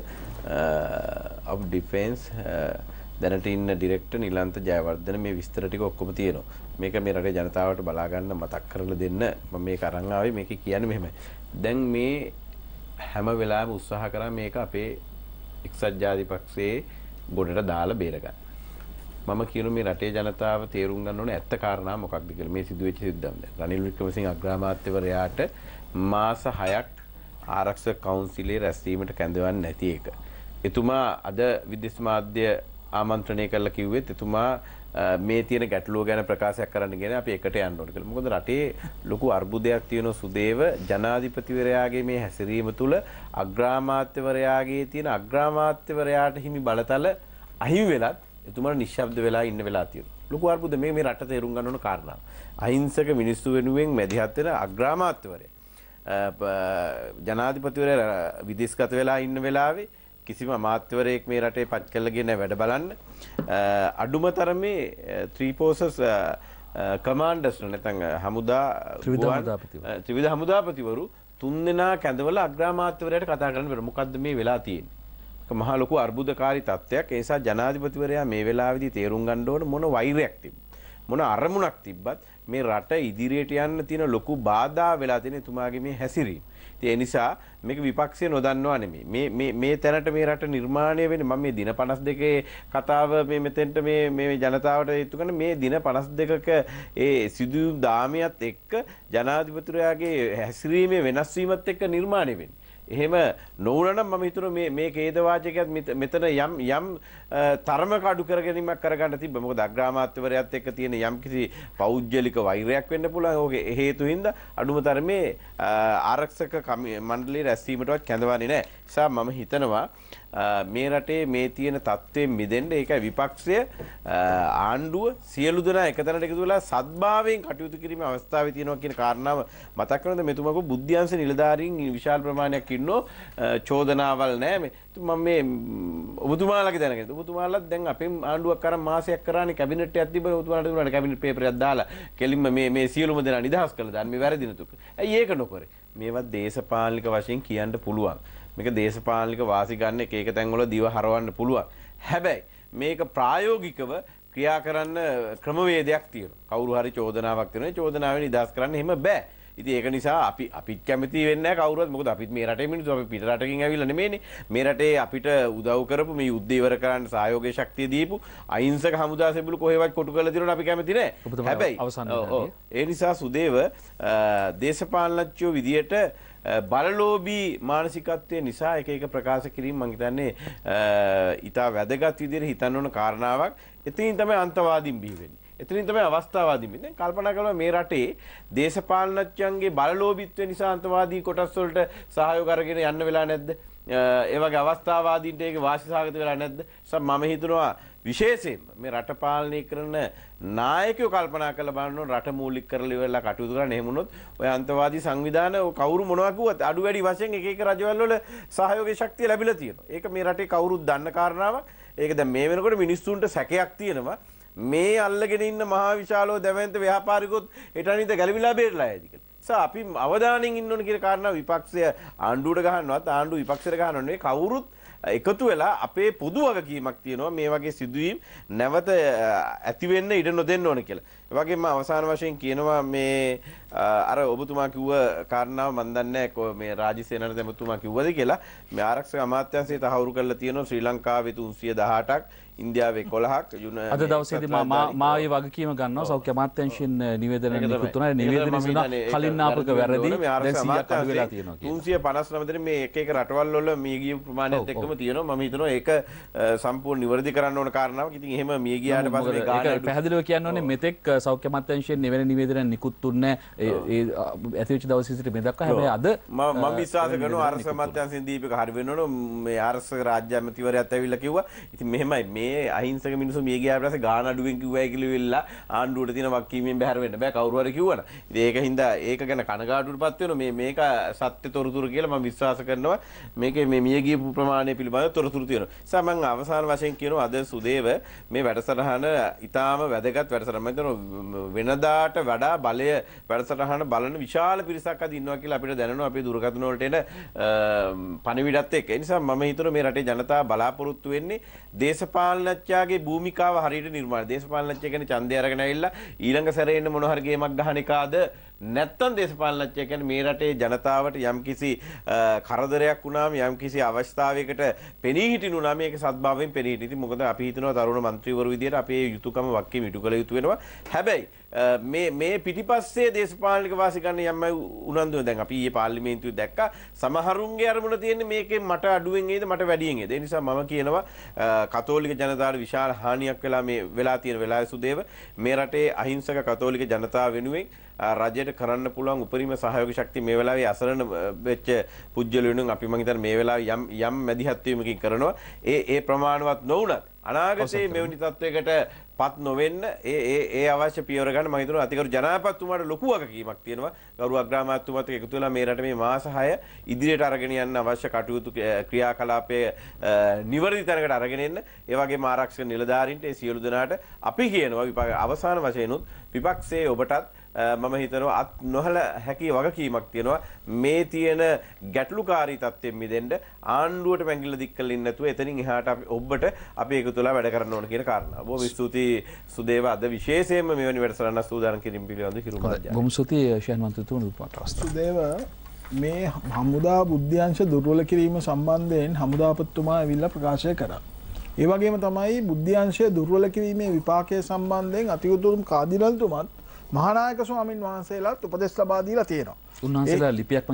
of defence දැනට ඉන්න ඩිරෙක්ටර් නිලන්ත ජයවර්ධන මේ විස්තර ටික ඔක්කොම තියෙනවා. මේක මේ රටේ ජනතාවට බලා ගන්න මතක් කරලා දෙන්න මම මේක අරන් ආවේ. මේක කියන්නේ මෙහෙමයි. දැන් මේ හැම වෙලාවෙම උත්සාහ කරා මේක අපේ එක්සත් ජාතික පක්ෂයේ ගොඩට දාලා බේරගන්න. මම කියන මේ රටේ ජනතාව තේරුම් ගන්න ඕනේ ඇත්ත කාරණා මොකක්ද කියලා. මේ සිදුවෙච්ච සිද්ධාන්ත. රනිල් වික්‍රමසිංහ අග්‍රාමාත්‍යවරයාට මාස 6ක් ආරක්ෂක කවුන්සිලේ රැස්වීමට කැඳවන්නේ නැති එක. එතුමා අද විදේශ මාධ්‍ය ආමන්ත්‍රණය කළා කිව්වෙත් එතුමා මේ තියෙන ගැටලුව ගැන ප්‍රකාශයක් කරන්න ගෙන අපි එකට යන්න ඕනේ කියලා. මොකද රටේ ලොකු අර්බුදයක් තියෙන සුදේව ජනාධිපතිවරයාගේ මේ හැසිරීම තුළ අග්‍රාමාත්‍යවරයාගේ තියෙන අග්‍රාමාත්‍යවරයාට හිමි බලතල අහිමි වෙලත් එතුමාට නිශ්ශබ්ද වෙලා ඉන්න වෙලා තියෙනවා. ලොකු අර්බුද මේ රට තේරුම් ගන්න ඕන කාරණා. අහිංසක මිනිස්සු වෙනුවෙන් මැදිහත් වෙන අග්‍රාමාත්‍යවරයා ජනාධිපතිවරයා විදේශගත වෙලා ඉන්න වෙලාවේ කිසිම අමාත්‍යවරයෙක් මේ රටේ පත් කළගෙන වැඩ බලන්න අඩුම තරමේ ත්‍රී ෆෝසස් කමාන්ඩර්ස් නැත්නම් හමුදා ත්‍රිවිධ හමුදාපතිවරු 3 දෙනා කැඳවලා අග්‍රාමාත්‍යවරයාට කතා කරන්න බැහැ. මොකද්ද මේ වෙලා තියෙන්නේ? මහා ලොකු අර්බුදකාරී තත්ත්වයක්. ඒ නිසා ජනාධිපතිවරයා මේ වෙලාවේදී තේරුම් ගන්න ඕන මොන වෛරයක් තිබ්බ මොන අරමුණක් තිබ්බත් මේ රට ඉදිරියට යන්න තියෙන ලොකු බාධා වෙලා තියෙන එතුමාගේ මේ හැසිරීම. ඒ නිසා මේක විපක්ෂය නොදන්නවා නෙමෙයි. මේ තැනට මේ රට නිර්මාණය වෙන්නේ මම මේ දින 52 කතාව මේ මෙතෙන්ට මේ ජනතාවට හේතු කරන මේ දින 52ක ඒ සිදුවීම් දාමයත් එක්ක ජනාධිපතිවරයාගේ හැසිරීමේ වෙනස් වීමත් එක්ක නිර්මාණය වෙන්නේ. එහෙම නොවුනනම් මම හිතනවා මේ ඛේද වාචකයක් මෙතන යම් තරමක අඩු කර ගැනීමක් කරගන්න තිබ්බ. මොකද අග්‍රාමාත්‍යවරයාත් එක්ක තියෙන යම්කිසි පෞද්ගලික වෛරයක් වෙන්න පුළුවන්. ඕකේ හේතු හින්දා අඩුම තරමේ ආරක්ෂක මණ්ඩලයේ රැස්වීමටවත් කැඳවන්නේ නැහැ. නිසා මම හිතනවා මේ රටේ මේ තියෙන තත්ත්වයෙන් මිදෙන්න ඒකයි විපක්ෂය ආණ්ඩුව සියලු දෙනා එකතැනට එකතු වෙලා සද්භාවයෙන් කටයුතු කිරීමේ අවස්ථාවේ තියෙනවා කියන කාරණාව මතක් කරනද මෙතුමාගේ බුද්ධ්‍යංශ නිලධාරීන් විශාල ප්‍රමාණයක් ඉන්නෝ චෝදනාවල් නැහැ. මම මේ ඔබතුමාලගේ දැනගෙන ඔබතුමාලත් දැන් අපේ ආණ්ඩුවක් කරන් මාසයක් කරානේ කැබිනට් එකක් තිබ්බ ඔබතුමාලට දුන්නානේ කැබිනට් පේපර් එකක් දාලා කෙලින්ම මේ සියලුම දෙනා නිදහස් කළා දාන්න මේ වැරදින තුක. ඇයි ඒක නොකරේ? මේවත් දේශපාලනික වශයෙන් කියන්න පුළුවන්. මේක දේශපාලනික වාසි ගන්න එක තැන්වල දිව හරවන්න පුළුවන්. හැබැයි මේක ප්‍රායෝගිකව ක්‍රියා කරන්න ක්‍රමවේදයක් තියෙනවා. කවුරු හරි චෝදනාවක් කරනවා. චෝදනාවෙන් නිදහස් කරන්න එහෙම බෑ. ඉතින් ඒක නිසා අපිත් කැමති වෙන්නේ නැහැ කවුරුවත්. මොකද අපිත් මේ රටේ මිනිස්සු අපි පිට රටකින් ඇවිල්ලා නෙමෙයිනේ. මේ රටේ අපිට උදව් කරපු මේ යුද්ධය ඉවර කරන්න සහයෝගයේ ශක්තිය දීපු අහිංසක හමුදා සෙබළු කොහෙවත් කොටු කරලා දිනන අපි කැමති නැහැ. හැබැයි ඒ නිසා සුදේව දේශපාලනඥයෝ විදියට බලලෝභී මානසිකත්වය නිසා එක ප්‍රකාශ කිරීම මම හිතන්නේ ඊට වැදගත් විදිහට හිතන්න ඕන කාරණාවක්. එතනින් තමයි අන්තවාදීන් බිහි වෙන්නේ. එතනින් තමයි අවස්ථාවාදීන් වෙන්නේ. දැන් කල්පනා කරලා මේ රටේ දේශපාලනඥයන්ගේ බලලෝභීත්වය නිසා අන්තවාදී කොටස් වලට සහයෝග අරගෙන යන්න වෙලා නැද්ද? ඒ වගේ අවස්ථාවාදීන්ට ඒක වාසිසහගත වෙලා නැද්ද? මම හිතනවා විශේෂයෙන්ම මේ රට පාලනය කරන නායකයෝ කල්පනා කරලා බලන්න ඕන රට මූලික කරලා ඉවරලා කටයුතු කරන්න. එහෙම වුණොත් ඔය අන්තවාදී සංවිධාන කවුරු මොනවා කිව්වත් අඩු වැඩි වශයෙන් එක රජවල් වල සහයෝගී ශක්තිය ලැබිලා තියෙනවා. ඒක මේ රටේ කවුරුත් දන්න කාරණාවක්. ඒක දැන් මේ වෙනකොට මිනිස්සුන්ට සැකයක් තියෙනවා. මේ අල්ලගෙන ඉන්න මහා විශාලව දැවැන්ත ව්‍යාපාරිකයොත් හෙටනින්ද ගැලවිලා බේරලා යයිද කියලා. අපි අවධානයෙන් ඉන්න ඕන කියන කාරණා විපක්ෂය ආණ්ඩුවට ගහන්නවත් ආණ්ඩුව විපක්ෂයට ගහනව නෙවෙයි. කවුරුත් එකතු වෙලා අපේ පොදු වගකීමක් තියෙනවා මේ වගේ සිදුවීම් නැවත ඇති වෙන්න ඉඩ නොදෙන්න ඕන කියලා. ඒ වගේම අවසාන වශයෙන් කියනවා මේ අර ඔබතුමා කිව්ව කාරණාව මම දන්නේ නැහැ මේ රාජසේනන දෙමතුමා කිව්වද කියලා. මේ ආරක්ෂක අමාත්‍යාංශය තහවුරු කරලා තියෙනවා ශ්‍රී ලංකාවේ 318ක් ඉන්දියාවේ 11ක් අද දවසේදී මා ඒ වගකීම ගන්නවා සෞඛ්‍ය අමාත්‍යාංශයෙන් නිවේදන නිකුත් වුණා. නිවේදනය සඳහා කලින් ආපක වැරදි දැන් 100ක් අඩු වෙලා තියෙනවා කියලා. 359 දෙනෙක් මේ එක එක රටවල් වල මිය ගිය ප්‍රමාණයත් එක්කම තියෙනවා. මම හිතනවා ඒක සම්පූර්ණ නිවැරදි කරන්න ඕන කාරණාවක්. ඉතින් එහෙම මිය ගියාට පස්සේ මේ ගාන පැහැදිලිව කියන්න ඕනේ මෙතෙක් සෞඛ්‍ය අමාත්‍යාංශයෙන් නිවැරදි නිවේදන නිකුත් තුන්නේ ඒ ඇතිවෙච්ච දවසේ සිට මේ දක්වා. හැබැයි අද මම විශ්වාස කරනවා ආරක්ෂක අමාත්‍යාංශයෙන් දීපක හරි වෙන්න ඕන. මේ ආරක්ෂක රාජ්‍ය ඇමතිවරයාත් ඇවිල්ලා කිව්වා. ඉතින් මෙහෙමයි මේ අහිංසක මිනිස්සු මිය ගියාට පස්සේ ගාන අඩුවෙන් කිව්වයි කියලා වෙලා ආණ්ඩුවට තියෙන වක්කීමෙන් බැහැර වෙන්න බෑ කවුරු හරි කිව්වනම්. ඉතින් ඒක හින්දා ඒක ගැන කනගාටුවටපත් වෙනවා. මේක සත්‍ය තොරතුරු කියලා මම විශ්වාස කරනවා. මේකේ මේ මිය ගිය ප්‍රමාණය පිළිබඳව තොරතුරු තියෙනවා. ඒ නිසා මම අවසාන වශයෙන් කියනවා අද සුදේව මේ වැඩසටහන ඊටාම වැදගත් වැඩසටහන. මම හිතනවා වෙනදාට වඩා බලය වැඩසටහන බලන විශාල පිරිසක් අද ඉන්නවා කියලා අපිට දැනෙනවා අපේ දුරකථන වලට එන පණිවිඩත් එක්ක. ඒ නිසා මම හිතනවා මේ රටේ ජනතාව බලාපොරොත්තු වෙන්නේ දේශපාලනඥයාගේ භූමිකාව හරියට නිර්මාණය. දේශපාලනඥය කියන්නේ ඡන්දය අරගෙන ඇවිල්ලා ඊළඟ සැරේ එන්න මොන හරි ගේමක් ගහන එකාද නැත්තම් දේශපාලනඥය කියන්නේ මේ රටේ ජනතාවට යම්කිසි කරදරයක් වුණාම යම්කිසි අවස්ථාවයකට පෙනී හිටිනු නම් මේක සත්භාවයෙන් පෙනී හිටින. ඉතින් මොකද අපි හිතනවා තරුණ മന്ത്രിවරු විදියට අපේ යුතුයකම වක්කීම ඉටු කළ යුතු වෙනවා. හැබැයි මේ පිටිපස්සේ දේශපාලනික වාසි ගන්න යම්මයි උනන්දුව. දැන් අපි ඊයේ පාර්ලිමේන්තුවේ දැක්කා සමහරුන්ගේ අරමුණ තියෙන්නේ මේකෙන් මට අඩුවෙන් එයිද මට වැඩියෙන් එයිද. ඒ නිසා මම කියනවා කතෝලික ජනතාවට විශාල හානියක් වෙලා මේ වෙලා තියෙන වෙලාවේ සුදේව මේ රටේ අහිංසක කතෝලික ජනතාව වෙනුවෙන් රජයට කරන්න පුළුවන් උපරිම සහයෝග ශක්තිය මේ වෙලාවේ අසරණ වෙච්ච පුජ්‍යල වෙනුවෙන් අපි මම හිතන්නේ මේ වෙලාවේ යම් මැදිහත් වීමකින් කරනවා. ඒ ප්‍රමාණවත් නොවුනත් අනාගතයේ මෙවැනි තත්වයකට පත් නොවෙන්න ඒ අවශ්‍ය පියවර ගන්න මම හිතනවා අතිගරු ජනාධිපතිතුමාට ලොකු වගකීමක් තියෙනවා. ගරු අග්‍රාමාත්‍යතුමාත් එකතු වෙලා මේ රට මේ මාස 6 ඉදිරියට අරගෙන යන්න අවශ්‍ය කටයුතු ක්‍රියාකලාපයේ නිවැරදි තැනකට අරගෙන එන්න. ඒ වගේම ආරක්ෂක නිලධාරීන්ට ඒ සියලු දෙනාට අපි කියනවා අවසාන වශයෙන් උත් විපක්ෂයේ ඔබටත් මම හිතනවා අත් නොහල හැකි වගකීමක් තියෙනවා මේ තියෙන ගැටලුකාරී තත්ත්වෙන් මිදෙන්න ආණ්ඩුවට මැංගිල්ල දික් කරලා ඉන්න නැතුව එතනින් එහාට ඔබට අපි එකතු වෙලා වැඩ කරන්න ඕන කියන කාරණාව. බොහොම ස්තුතියි සුදේව අද විශේෂයෙන්ම මෙවැනි වැඩසටහන සූදානම් කිරීම පිළිබඳව හිරු මාධ්‍යය. බොහොම ස්තුතියි ශයන්වන්තතුමනි. සුදේව මේ හමුදා බුද්ධ්‍යංශ දුර්වල කිරීම සම්බන්ධයෙන් හමුදාපතිතුමා ඇවිල්ලා ප්‍රකාශය කරා. ඒ වගේම තමයි බුද්ධ්‍යංශය දුර්වල කිරීමේ විපාකයේ සම්බන්ධයෙන් අතිඋතුම් කාදිනල්තුමත් මහානායක ස්වාමින් වහන්සේලාත් උපදෙස් ලබා දීලා තියෙනවා. උන්වහන්සේලා ලිපියක්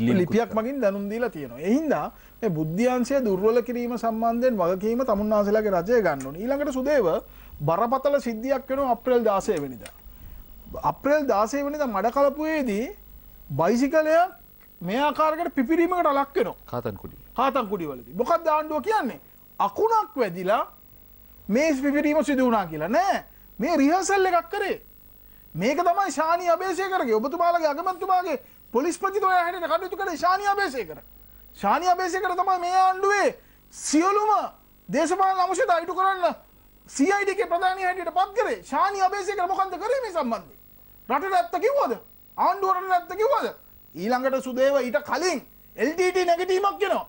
මගින් දැනුම් දීලා තියෙනවා. ඒ හින්දා මේ බුද්ධ්‍යංශය දුර්වල කිරීම සම්බන්ධයෙන් වගකීම තමුන්වහන්සේලාගේ රජය ගන්න ඕනේ. ඊළඟට සුදේව බරපතල සිද්ධියක් වෙනවා අප්‍රේල් 16 වෙනිදා. අප්‍රේල් 16 වෙනිදා මඩකලපුවේදී බයිසිකලයක් මේ ආකාරයකට පිපිරීමකට ලක් වෙනවා. කාතන්කුඩි වලදී. මොකක්ද ආණ්ඩුව කියන්නේ? අකුණක් වැදිලා මේ පිපිරීම සිදු වුණා කියලා නෑ. මේ රිහර්සල් එකක් කරේ. මේක තමයි ශානි අබේසේකරගේ ඔබතුමාලගේ අගමැතිතුමාගේ පොලිස්පතිතුමා හැටියට කටයුතු කරේ ශානි අබේසේකර. ශානි අබේසේකර තමයි මේ ආණ්ඩුවේ සියලුම දේශපාලන අංශයට අයිතු කරන්න CID එකේ ප්‍රධානී හැටියට පත් කරේ. ශානි අබේසේකර මොකන්ද කරේ මේ සම්බන්ධයෙන්? රටට ඇත්ත කිව්වද? ආණ්ඩුවට ඇත්ත කිව්වද? ඊළඟට සුදේව ඊට කලින් LTT නැගිටීමක් වෙනවා.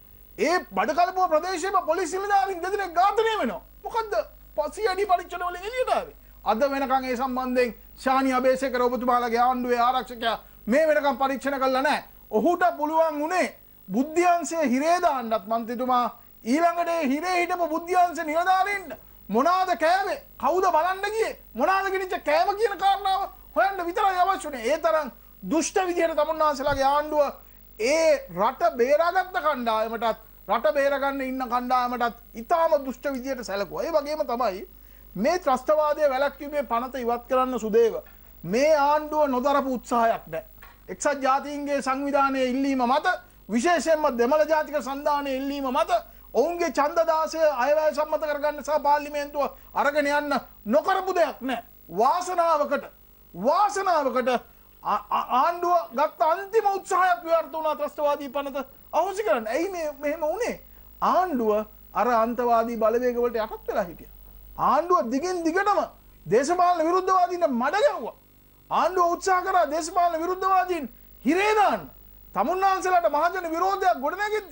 ඒ බඩකලපුව ප්‍රදේශයේ පොලිස් නිලධාරීන් දෙදෙනෙක් ඝාතනය වෙනවා. මොකද්ද? CID පරීක්ෂණ වලින් එළියට ආවේ. අද වෙනකන් ඒ සම්බන්ධයෙන් ශානි අබේසේකර ඔබතුමාලගේ ආණ්ඩුවේ ආරක්ෂකයා මේ වෙනකන් පරීක්ෂණ කළා නැහැ. ඔහුට පුළුවන් උනේ බුද්ධ්‍යංශයේ හිරේ දාන්නත් මන්ත්‍රීතුමා ඊළඟට හිරේ හිටපු බුද්ධ්‍යංශ නිලධාරීන්ට මොනවාද කෑවේ? කවුද බලන්න ගියේ? මොනවාද ගිනිච්ච කෑම කියන කාරණාව හොයන්න විතරයි අවශ්‍ය උනේ. ඒ තරම් දුෂ්ට විදියට තමුන්නාන්සලාගේ ආණ්ඩුව ඒ රට බේරාගත්ත කණ්ඩායමටත් රට බේරගන්න ඉන්න කණ්ඩායමටත් ඉතාම දුෂ්ට විදියට සැලකුවා. ඒ වගේම තමයි මේ ත්‍රස්තවාදය වැළැක්වීමේ පනත ඉවත් කරන්න සුදේව මේ ආණ්ඩුව නොදරපු උත්සාහයක් නැහැ. එක්සත් ජාතීන්ගේ සංවිධානයේ ඉල්ලීම මත විශේෂයෙන්ම දෙමළ ජාතික සන්ධානයේ ඉල්ලීම මත ඔවුන්ගේ ඡන්දදාසය අයවැය සම්මත කරගන්න සහ පාර්ලිමේන්තුව අරගෙන යන්න නොකරපු දෙයක් නැහැ. වාසනාවකට ආණ්ඩුව ගත්ත අන්තිම උත්සාහයක් ව්‍යර්ථ වුණා ත්‍රස්තවාදී පනත අහෝසි කරන්න. ඇයි මෙහෙම වුණේ? ආණ්ඩුව අර අන්තවාදී බලවේග වලට යටත් වෙලා හිටියා. ආණ්ඩුව දිගින් දිගටම දේශපාලන විරුද්ධවාදීන්ට මඩ ගැහුවා. ආණ්ඩුව උත්සාහ කරා දේශපාලන විරුද්ධවාදීන් හිරේ දාන්න. තමුන්නාන්සලාට මහජන විරෝධයක් ගොඩනැගෙද්දි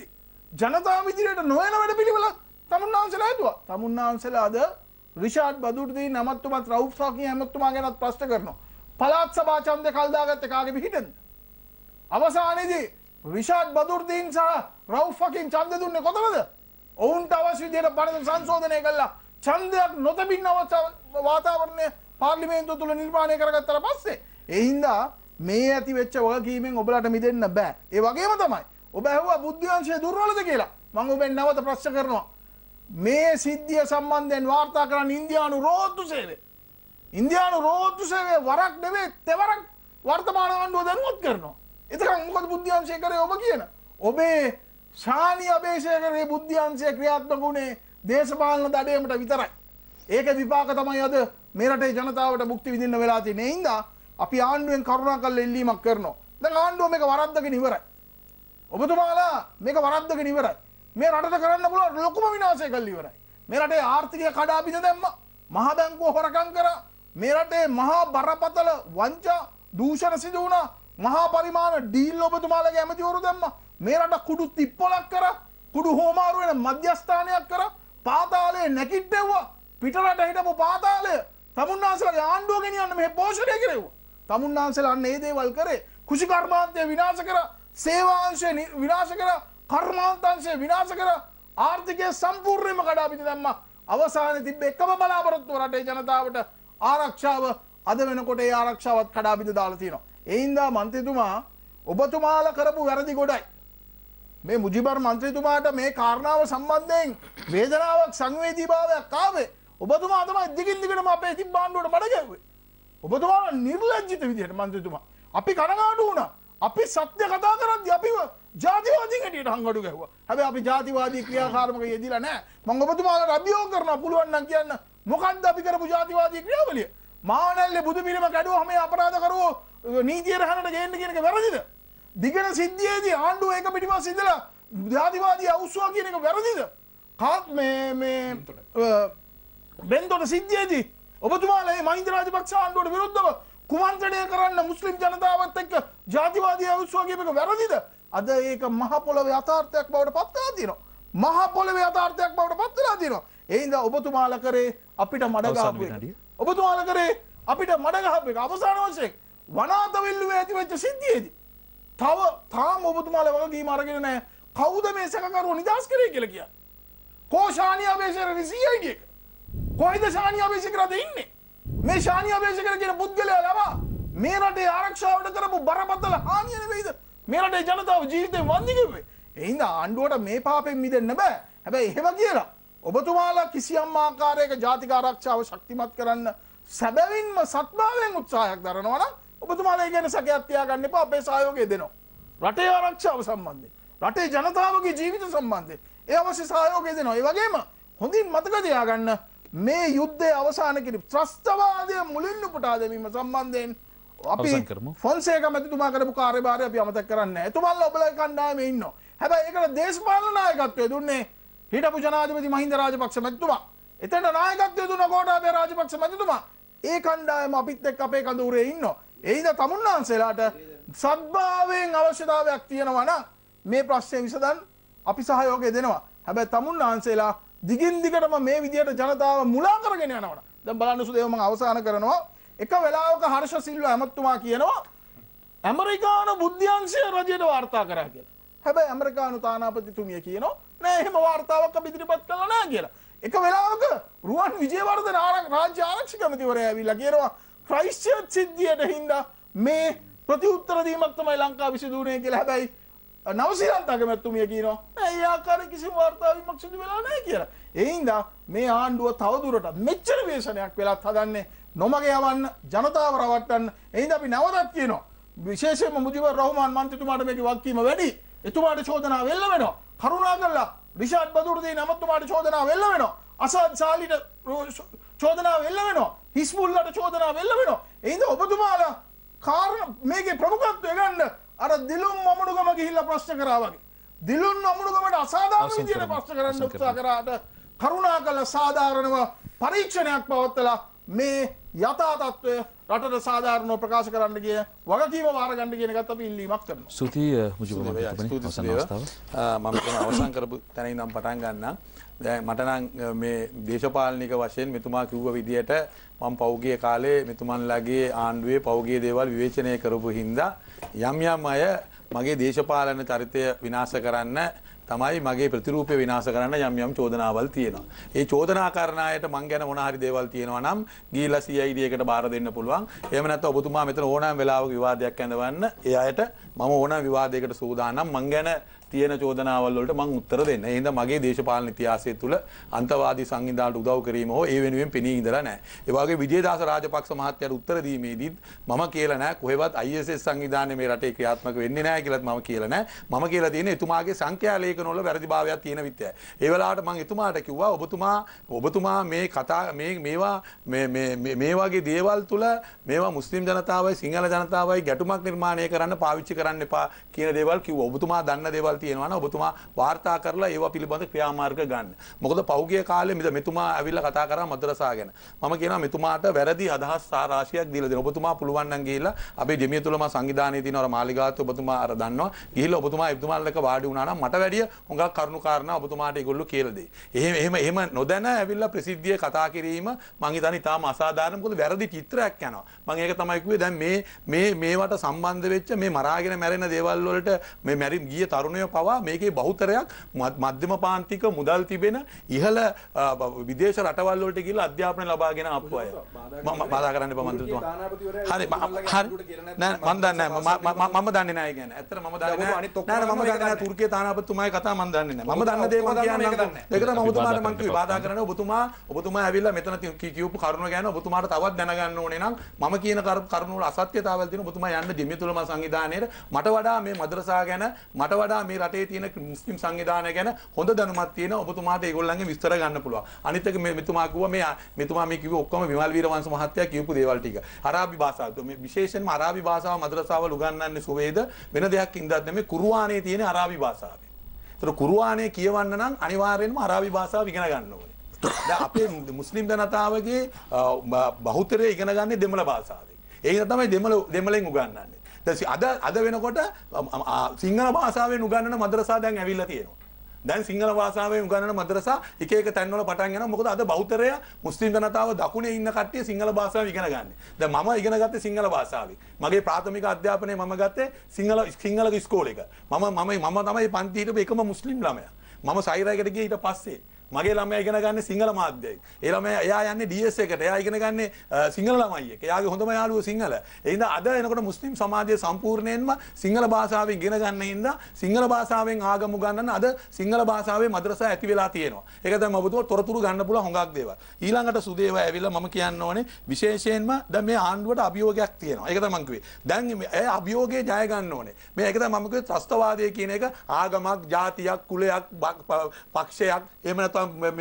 ජනතාව ඉදිරියට නොයන වැඩපිළිවෙල තමුන්නාන්සලා ඇදුවා. තමුන්නාන්සලා අද රිෂාඩ් බදුර්දීන් ඇමතුමත් රවුෆ් සාකිය ඇමතුමා ගැනත් ප්‍රශ්න කරනවා. පළාත් සභා ඡන්දේ කල් දාගත්තේ කාගේ පිටින්ද? අවසානයේදී රිෂාඩ් බදුර්දීන් සහ රවුෆ් සාකින් ඡන්ද දුන්නේ කොතනද? ඔවුන්ට අවශ්‍ය විදිහට පරිදි සංශෝධනය කළා. ඡන්දයක් නොතිබින වාතාවරණය පාර්ලිමේන්තුව තුල නිර්මාණය කරගත්තාට පස්සේ ඒ හින්දා මේ ඇති වෙච්ච වගකීමෙන් ඔබලට මිදෙන්න බෑ. ඒ වගේම තමයි ඔබ ඇහුවා බුද්ධ්‍යංශය දුර්වලද කියලා. මම ඔබෙන් නැවත ප්‍රශ්න කරනවා. මේ සිද්ධිය සම්බන්ධයෙන් වාර්තා කරන ඉන්දියානු රෝහතු සේවය. ඉන්දියානු රෝහතු සේවය වරක් නෙවෙයි තෙවරක් වර්තමාන ආණ්ඩුව දැනුවත් කරනවා. එතකන් මොකද බුද්ධ්‍යංශය කරේ ඔබ කියන? ඔබේ ශානි අබේසේකරේ බුද්ධ්‍යංශය ක්‍රියාත්මක වුණේ දේශපාලන දඩයමට විතරයි. ඒක විපාක තමයි අද මේ රටේ ජනතාවට මුක්ති විඳින්න වෙලා තියෙන්නේ. ඒ හින්දා අපි ආණ්ඩුවෙන් කරුණාකරලා ඉල්ලීමක් කරනවා. දැන් ආණ්ඩුව මේක වරද්දගෙන ඉවරයි. ඔබතුමාලා මේක වරද්දගෙන ඉවරයි. මේ රටට කරන්න පුළුවන් ලොකුම විනාශය කළා ඉවරයි. මේ රටේ ආර්ථිකය කඩා බිඳ දැම්මා. මහ බැංකුව හොරකම් කරා. මේ රටේ මහා බරපතල වංචා දූෂණ සිදු වුණා. මහා පරිමාණ ඩීල් ඔබතුමාලගේ ඇමතිවරු දැම්මා. මේ රට කුඩු තිප්පොලක් කරා. කුඩු හෝමාරු වෙන මධ්‍යස්ථානයක් කරා. පාතාලේ නැකිට්ටෙව්වා. පිටරට හිටපු පාතාලය තමුන්නාන්සලාගේ ආණ්ඩුව ගෙනියන්න මෙහෙ පෝෂණය කෙරෙව්වා. තමුන්නාන්සලා අන්න ඒ දේවල් කරේ. කුෂිකර්මාන්තය විනාශ කරා. සේවාංශය විනාශ කරා. කර්මාන්තංශය විනාශ කරා. ආර්ථිකය සම්පූර්ණයෙන්ම කඩා බිඳ දැම්මා. අවසානයේ තිබ්බ එකම බලාපොරොත්තුව රටේ ජනතාවට ආරක්ෂාව. අද වෙනකොට ඒ ආරක්ෂාවත් කඩා බිඳ දාලා තියෙනවා. ඒ හින්දා මන්ත්‍රීතුමා ඔබතුමාලා කරපු වැරදි ගොඩයි. මේ මුජිබර් මන්ත්‍රීතුමාට මේ කාරණාව සම්බන්ධයෙන් වේදනාවක් සංවේදීභාවයක් ආවේ ඔබතුමා තමයි දිගින් දිගටම අපේ තිබ්බ ආණ්ඩුවට බඩ ගැහුවේ. ඔබතුමා නිර්ලජ්ජිත විදිහට මන්ත්‍රීතුමා අපි කනගාටු වුණා. අපි සත්‍ය කතා කරද්දී අපිව ජාතිවාදී හැටියට හංගඩු ගැහුවා. හැබැයි අපි ජාතිවාදී ක්‍රියාකාරමක යෙදිලා නැහැ. මම ඔබතුමාලට අභියෝග කරනවා පුළුවන් නම් කියන්න මොකක්ද අපි කරපු ජාතිවාදී ක්‍රියාවලිය? මානල්ලේ බුදු පිළිම කැඩුවා මේ අපරාධ කරවෝ නීතිය රහනට ගේන්න කියන එක වැරදිද? දිගන සිද්ධියේදී ආණ්ඩුව එක පිටිපස්සේ ඉඳලා ජාතිවාදී අවුස්සුවා කියන එක වැරදිද? බෙන්තොට සිද්ධියේදී ඔබතුමාලා මේ මහින්ද රාජපක්ෂ ආණ්ඩුවට විරුද්ධව කුමන්ත්‍රණය කරන්න මුස්ලිම් ජනතාවත් එක්ක ජාතිවාදී අවුස්සුවා කියන එක වැරදිද? අද ඒක මහ පොළොවේ යථාර්ථයක් බවට පත් වෙලා තියෙනවා. මහ පොළොවේ යථාර්ථයක් බවට පත් වෙලා තියෙනවා. ඒ හින්දා ඔබතුමාලා කරේ අපිට මඩ ගහපු එක. ඔබතුමාලා කරේ අපිට මඩ ගහපු එක. අවසාන වශයෙන් වනාත විල්ලුවේ ඇති වෙච්ච සිද්ධියේදී තාම ඔබතුමාලා වගකීම අරගෙන නැහැ. කවුද මේ සැකකරුව නිදහස් කරේ කියලා කියන්නේ? කෝ ශානි අබේසේකර CID එක? කොයිද ශානි අබේසේකර අද ඉන්නේ? මේ ශානි අබේසේකර කියන පුද්ගලයා ලවා මේ රටේ ආරක්ෂාවට කරපු බරපතල හානිය නෙවෙයිද මේ රටේ ජනතාව ජීවිතේ වන්දි කෙරුවේ? ඒ හින්දා ආණ්ඩුවට මේ පාපෙන් මිදෙන්න බෑ. හැබැයි එහෙම කියලා ඔබතුමාලා කිසියම් ආකාරයක ජාතික ආරක්ෂාව ශක්තිමත් කරන්න සැබවින්ම සත්භාවයෙන් උත්සාහයක් දරනවා නම් ඔබතුමාලා ඒ ගැන සැකයක් තියාගන්න එපා. අපේ සහයෝගය දෙනවා. රටේ ආරක්ෂාව සම්බන්ධයෙන්, රටේ ජනතාවගේ ජීවිත සම්බන්ධයෙන් ඒ අවශ්‍ය සහයෝගය දෙනවා. ඒ වගේම හොඳින් මතක තියාගන්න මේ යුද්ධයේ අවසාන කිරීම ත්‍රස්තවාදය මුලින්ම පුටා දැමීම සම්බන්ධයෙන් අපි ෆොන්සේකා මැතිතුමා කරපු කාර්යභාරය අපි අමතක කරන්නේ නැහැ. එතුමාලා ඔබලා කණ්ඩායමේ ඉන්නවා. හැබැයි ඒකට දේශපාලන නායකත්වය දුන්නේ හිටපු ජනාධිපති මහින්ද රාජපක්ෂ මැතිතුමා. එතන නායකත්වය දුන්න ගෝඨාභය රාජපක්ෂ මැතිතුමා. ඒ කණ්ඩායම අපිත් එක්ක අපේ කඳවුරේ ඉන්නවා. ඒ හින්දා තමුන්නාන්සේලාට සද්භාවයෙන් අවශ්‍යතාවයක් තියෙනවා නම් මේ ප්‍රශ්නේ විසඳන්න අපි සහයෝගය දෙනවා. හැබැයි තමුන්නාන්සේලා දිගින් දිගටම මේ විදියට ජනතාව මුලා කරගෙන යනවා. දැන් බලන්න සුදේව මම අවසන් කරනවා. එක වෙලාවක හර්ෂ සිල්වා ඇමතුමා කියනවා ඇමරිකානු බුද්ධ්‍යංශය රජයට වාර්තා කරා කියලා. හැබැයි ඇමරිකානු තානාපතිතුමිය කියනවා නෑ එහෙම වාර්තාවක් අපි ඉදිරිපත් කළා නෑ කියලා. එක වෙලාවක රුවන් විජේවර්ධන රාජ්‍ය ආරක්ෂක ඇමතිවරයා ඇවිල්ලා කියනවා ක්‍රයිස්ට්චර්ච් සිද්ධියට හින්දා මේ ප්‍රතිඋත්තර දීමක් තමයි ලංකාව විසඳුනේ කියලා. හැබැයි නවසීලන්ත අගමැතිතුමිය කියනවා නෑ ඒ ආකාරයේ කිසිම වාර්තාවීමක් සිදු වෙලා නෑ කියලා. ඒ හින්දා මේ ආණ්ඩුව තවදුරටත් මෙච්චර වේශනයක් වෙලත් හදන්නේ නොමග යවන්න, ජනතාව රවට්ටන්න. ඒ හින්දා අපි නැවතත් කියනවා විශේෂයෙන්ම මුජිබර් රහ්මාන් මන්ත්‍රීතුමාට මේකේ වගකීම වැඩි. එතුමාට චෝදනා වෙල්ල වෙනවා. කරුණාකරලා රිෂාඩ් බදුර්දීන් අමතුමාට චෝදනා වෙල්ල වෙනවා. අසද් සාලිට චෝදනා වෙල්ල වෙනවා. හිස්බුල්ලාට චෝදනා වෙල්ල වෙනවා. ඒ හින්දා ඔබතුමාලා මේකේ ප්‍රමුඛත්වය ගන්න අර දිලුම් මමුණුගම ගිහිල්ලා ප්‍රශ්න කරා වගේ. දිලුම් මමුණුගමට අසාධාරණ විදියට ප්‍රශ්න කරන්න උත්සාහ කරාට කරුණාකරලා සාධාරණව පරීක්ෂණයක් පවත්වලා මේ යථා තත්ත්වය රටට සාධාරණව ප්‍රකාශ කරන්න ගිය වගකීම වාර ගන්න කියන එකත් අපි ඉල්ලීමක් කරනවා. ස්තුතියි මුජිබ මහත්මයා. මම කියන අවසන් කරපු තැන ඉඳන් පටන් ගන්නම්. දැන් මට නම් මේ දේශපාලනික වශයෙන් මෙතුමා කිව්ව විදියට මම පෞගිය කාලේ මෙතුමන්ලාගේ ආණ්ඩුවේ පෞගිය දේවල් විවේචනය කරපු හින්දා යම් අය මගේ දේශපාලන චරිතය විනාශ කරන්න තමයි මගේ ප්‍රතිරූපය විනාශ කරන්න යම් චෝදනාවල් තියෙනවා. ඒ චෝදනා කරන අයට මං ගැන මොන හරි දේවල් තියෙනවා නම් ගිහිල්ලා CID එකට බාර දෙන්න පුළුවන්. එහෙම නැත්නම් ඔබතුමා මෙතන ඕනෑම වෙලාවක විවාදයක් ඇඳවන්න ඒ අයට මම ඕනෑම විවාදයකට සූදානම්. මං ගැන තියෙන චෝදනාවල් වලට මං උත්තර දෙන්න. ඒ හින්දා මගේ දේශපාලන ඉතිහාසය තුළ අන්තවාදී සංවිධානට උදව් කිරීම හෝ ඒ වෙනුවෙන් පෙනී ඉඳලා නැහැ. ඒ වගේ විජේදාස රාජපක්ෂ මහත්තයාට උත්තර දීමේදීත් මම කියලා නැහැ කොහෙවත් ISS සංවිධානය මේ රටේ ක්‍රියාත්මක වෙන්නේ නැහැ කියලාත් මම කියලා නැහැ. මම කියලා තියෙන්නේ එතුමාගේ සංඛ්‍යා ලේඛන වල වැරදිභාවයක් තියෙන විත්‍යයි. ඒ වෙලාවට මම එතුමාට කිව්වා ඔබතුමා මේ කතා මේ වගේ දේවල් තුළ මේවා මුස්ලිම් ජනතාවයි සිංහල ජනතාවයි ගැටුමක් නිර්මාණය කරන්න පාවිච්චි කරන්න එපා කියන දේවල් කිව්වා. ඔබතුමා දන්න දේවල් තියෙනවා නම් ඔබතුමා වාර්තා කරලා ඒවා පිළිබඳ ක්‍රියාමාර්ග ගන්න. මොකද පෞගිය කාලේ මෙතුමා ඇවිල්ලා කතා කරා මද්රසා ගැන. මම කියනවා මෙතුමාට වැරදි අදහස් රාශියක් දීලා දෙන්න. ඔබතුමා පුළුවන් නම් ගිහිල්ලා අපේ ජමියතුල්ම සංවිධානයේ තියෙන අර මාලිගාවත් ඔබතුමා අර දන්නවා. ගිහිල්ලා ඔබතුමා එතුමාලක වාඩි වුණා නම් මට වැඩිය හුඟක් කරුණු කාරණා ඔබතුමාට ඒගොල්ලෝ කියලා දෙයි. එහෙම නොදැන ඇවිල්ලා ප්‍රසිද්ධියේ කතා කිරීම මං හිතන්නේ තාම අසාධාරණ. මොකද වැරදි චිත්‍රයක් යනවා. මම ඒක තමයි කිව්වේ දැන් මේවට සම්බන්ධ වෙච්ච මේ මරාගෙන මැරෙන දේවල් වලට මේ මැරි ගිය තරුණයෝ පවා මේකේ බහුතරයක් මධ්‍යම පාන්තික මුදල් තිබෙන ඉහළ විදේශ රටවල් වලට ගිහිල්ලා අධ්‍යාපනය ලබාගෙන ආපු අය. මම බාධා කරන්න එපා මන්ත්‍රීතුමා. හරි නෑ මම දන්නේ නැහැ කියන්නේ. ඇත්තට මම දන්නේ නැහැ. මම දන්නේ නැහැ තුර්කියේ තානාපතිතුමාගේ කතාව මම දන්නේ නැහැ. මම දන්න දේ මම කියන්නේ ඒක තමයි ඔබතුමාට මම කිව්වේ බාධා කරන්න. ඔබතුමා ඇවිල්ලා මෙතන කියපු කරුණ ගැන ඔබතුමාට තවත් දැනගන්න ඕනේ නම් මම කියන කරුණ වල අසත්‍යතාවල් තියෙන ඔබතුමා යන්න ජමියතුල්ම සංවිධානයේට මට වඩා මේ මද්රසා ගැන මට වඩා මේ රටේ තියෙන මුස්ලිම් සංවිධානය ගැන හොඳ දැනුමක් තියෙන ඔබතුමාට ඒගොල්ලන්ගේ විස්තර ගන්න පුළුවන්. අනිත් එක මෙතුමා කිව්වා මෙතුමා මේ කිව්වේ ඔක්කොම විමල් වීරවංශ මහත්තයා කියපු දේවල් ටික. අරාබි භාෂාව. මේ විශේෂයෙන්ම අරාබි භාෂාව මද්රසාවල උගන්වන්නේ සුවේද වෙන දෙයක් ඉඳන් නෙමෙයි කුර්ආනයේ තියෙන අරාබි භාෂාවේ. ඒතර කුර්ආනයේ කියවන්න නම් අනිවාර්යෙන්ම අරාබි භාෂාව ඉගෙන ගන්න ඕනේ. දැන් අපේ මුස්ලිම් ජනතාවගේ බහුතරය ඉගෙන ගන්නේ දෙමළ භාෂාවෙන්. ඒක තමයි දෙමළෙන් උගන්වන්නේ. අද වෙනකොට සිංහල භාෂාවෙන් උගන්වන මද්‍රසා දැන් ඇවිල්ලා තියෙනවා. දැන් සිංහල භාෂාවෙන් උගන්වන මද්‍රසා එක තැන්වල පටන් යනවා. මොකද අද බහුතරය මුස්ලිම් ජනතාව දකුණේ ඉන්න කට්ටිය සිංහල භාෂාව ඉගෙන ගන්න. දැන් මම ඉගෙන ගත්තේ සිංහල භාෂාවෙන්. මගේ ප්‍රාථමික අධ්‍යාපනය මම ගත්තේ සිංහල ඉස්කෝලේක. මම තමයි පන්ති හිටපු එකම මුස්ලිම් ළමයා. මම සයිරායකට ගියේ ඊට පස්සේ. මගේ ළමයා ඉගෙන ගන්න සිංහල මාධ්‍යයෙන්. ඒ ළමයා එයා යන්නේ DS එකට. එයා ඉගෙන ගන්නේ සිංහල ළමයි එක්ක. එයාගේ හොඳම යාළුවෝ සිංහල. ඒ හින්දා අද එනකොට මුස්ලිම් සමාජය සම්පූර්ණයෙන්ම සිංහල භාෂාවෙන් ඉගෙන ගන්න හින්දා සිංහල භාෂාවෙන් ආගම උගන්වන්න අද සිංහල භාෂාවේ මද්‍රසා ඇති වෙලා තියෙනවා. ඒක තමයි ඔබතුමා තොරතුරු ගන්න පුළුවන් හොඟක් දේවල්. ඊළඟට සුදේව ඇවිල්ලා මම කියන්න ඕනේ විශේෂයෙන්ම දැන් මේ ආණ්ඩුවට අභියෝගයක් තියෙනවා. ඒක තමයි මම කිව්වේ. දැන් ඒ අභියෝගේ ජය ගන්න ඕනේ. මේ ඒක තමයි මම කිව්වේ ත්‍රස්තවාදය කියන එක ආගමක්, ජාතියක්, කුලයක්, පක්ෂයක් එහෙම නැත්නම්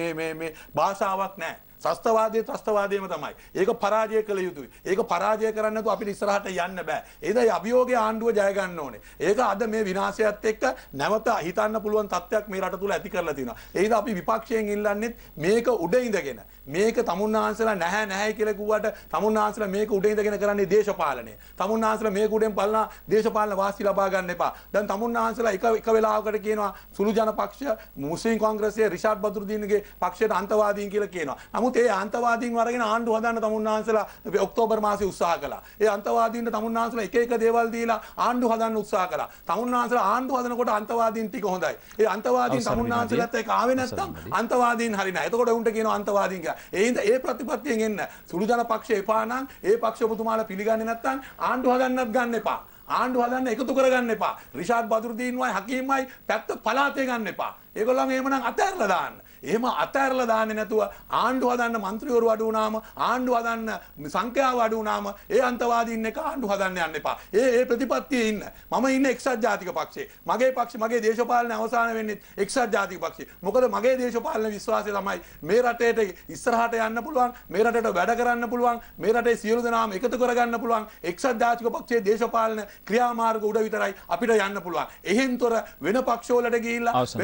මේ භාෂාවක් නැහැ. ත්‍රස්තවාදයේම තමයි. ඒක පරාජය කළ යුතුයි. ඒක පරාජය කරන්න නැතුව අපිට ඉස්සරහට යන්න බෑ. ඒදයි අභියෝගයේ ආණ්ඩුව ජය ගන්න ඕනේ. ඒක අද මේ විනාශයත් එක්ක නැවත හිතන්න පුළුවන් තත්ත්වයක් මේ රට තුල ඇති කරලා තියෙනවා. ඒද අපි විපක්ෂයෙන් ඉල්ලන්නේ මේක උඩ ඉඳගෙන මේක තමුන්නාන්සලා නැහැ කියලා කිව්වට තමුන්නාන්සලා මේක උඩ ඉඳගෙන කරන්නේ දේශපාලනය. තමුන්නාන්සලා මේක උඩෙන් බලන දේශපාලන වාසි ලබා ගන්න එපා. දැන් තමුන්නාන්සලා එක වෙලාවකට කියනවා සුළු ජන පක්ෂ මුස්ලිම් කොංග්‍රසයේ රිෂාඩ් බදුරුදීන්ගේ පක්ෂයට අන්තවාදීන් කියලා කියනවා. නමුත් ඒ අන්තවාදීන් වරගෙන ආණ්ඩුව හදන්න තමුන්නාන්සලා ඔක්තෝබර් මාසේ උත්සාහ කළා. ඒ අන්තවාදීන්ට තමුන්නාන්සලා එක දේවල් දීලා ආණ්ඩුව හදන්න උත්සාහ කළා. තමුන්නාන්සලා ආණ්ඩුව හදනකොට අන්තවාදීන් ටික හොඳයි. ඒ අන්තවාදීන් තමුන්නාන්සලාත් එක්ක ආවේ නැත්නම් අන්තවාදීන් හරි නෑ. එතකොට උන්ට කියනවා අන්තවාදීන් කියලා. ඒ හින්දා ඒ ප්‍රතිපත්තියෙන් එන්න සුළු ජන පක්ෂ එපා නම් ඒ පක්ෂ ඔබතුමාලා පිළිගන්නේ නැත්නම් ආණ්ඩුව හදන්නත් ගන්න එපා. ආණ්ඩුව හදන්න එකතු කරගන්න එපා. රිෂාඩ් බදුරුදීන්වයි හකීම්වයි පැත්ත පලාතේ ගන්න එපා. ඒගොල්ලන් එහෙමනම් අතහැරලා දාන්න. එහෙම අතහැරලා දාන්නේ නැතුව ආණ්ඩුව හදන්න මන්ත්‍රීවරු අඩු වුණාම ආණ්ඩුව හදන්න සංඛ්‍යාව අඩු වුණාම ඒ අන්තවාදීන් එක ආණ්ඩුව හදන්න යන්න එපා. ඒ ප්‍රතිපත්තියේ ඉන්න. මම ඉන්නේ එක්සත් ජාතික පක්ෂේ. මගේ දේශපාලන අවසාන වෙන්නේ එක්සත් ජාතික පක්ෂේ. මොකද මගේ දේශපාලන විශ්වාසය තමයි මේ රටේට ඉස්සරහට යන්න පුළුවන්, මේ රටේට වැඩ කරන්න පුළුවන්, මේ රටේ සියලු දෙනාම එකතු කරගන්න පුළුවන් එක්සත් ජාතික පක්ෂයේ දේශපාලන ක්‍රියාමාර්ග උඩ විතරයි අපිට යන්න පුළුවන්. එහෙන්තොර වෙන පක්ෂවලට ගිහිල්ලා වෙන සුළු ජන